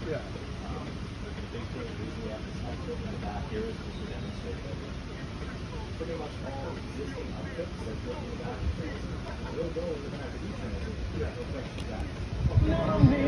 Yeah. The big reason we have this outfit in the back here is just to demonstrate that pretty much all existing outfits that go in the back will go in the back of each one. Yeah. No questions asked.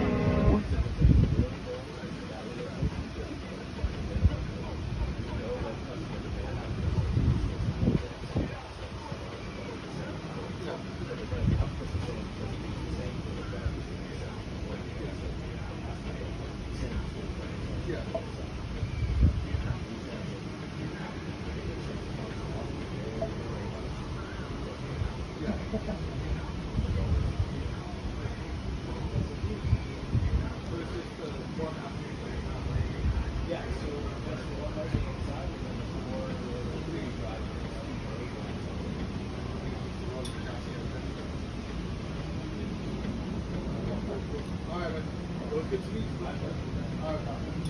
Good to meet you. All right.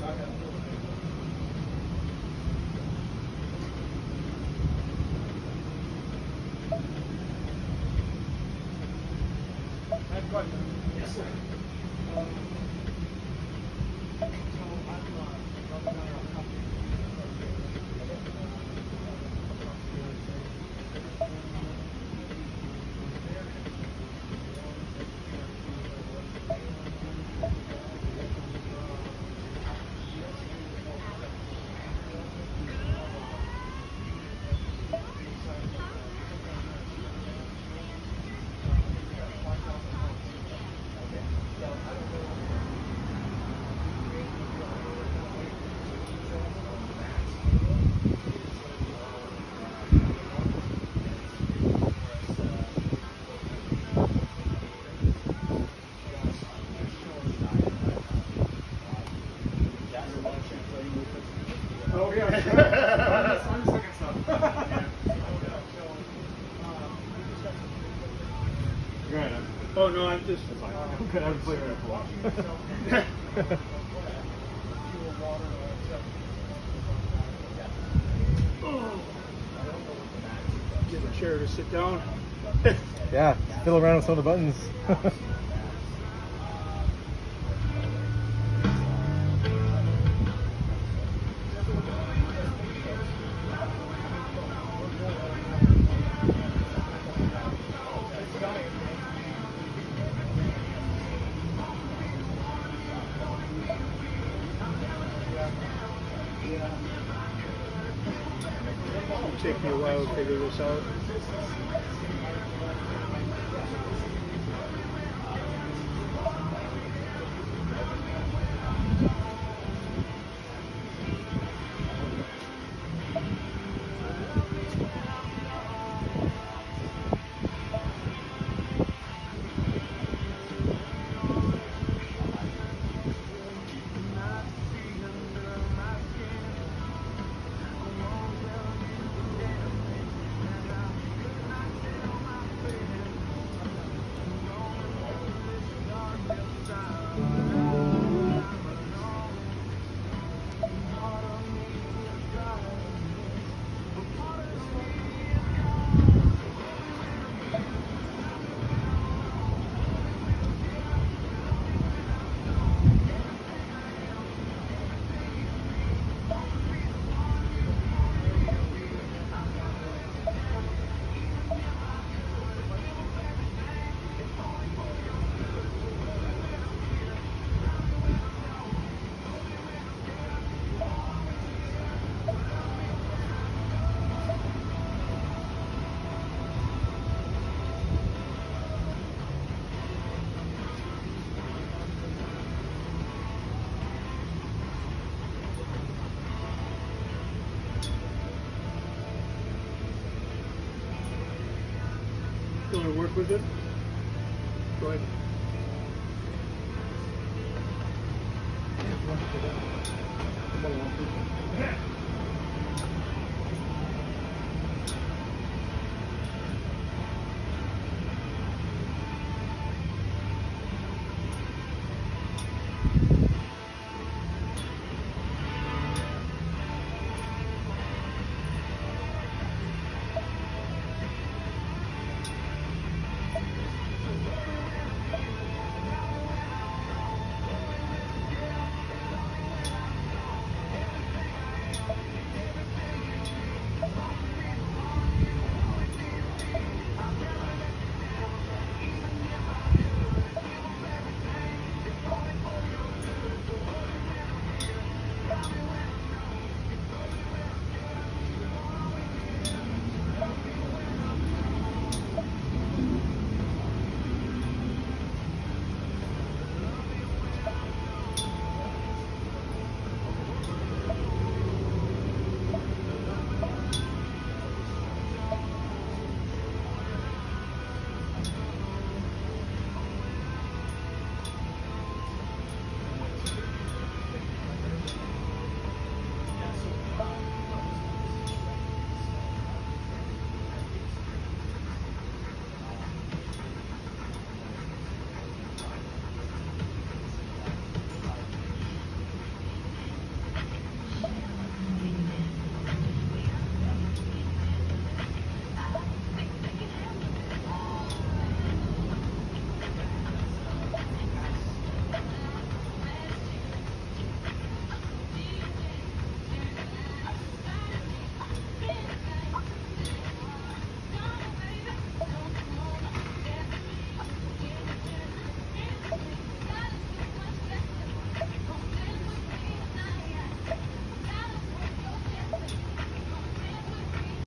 I have a question. Yes, sir. Oh, yeah. I'm just looking stuff. Go ahead. Oh, no, I'm just... I'm good. I haven't played it before. Get a chair to sit down. Yeah, fiddle around with some of the buttons. It'll take me a while to figure this out. You want to work with it? Go ahead. Come on,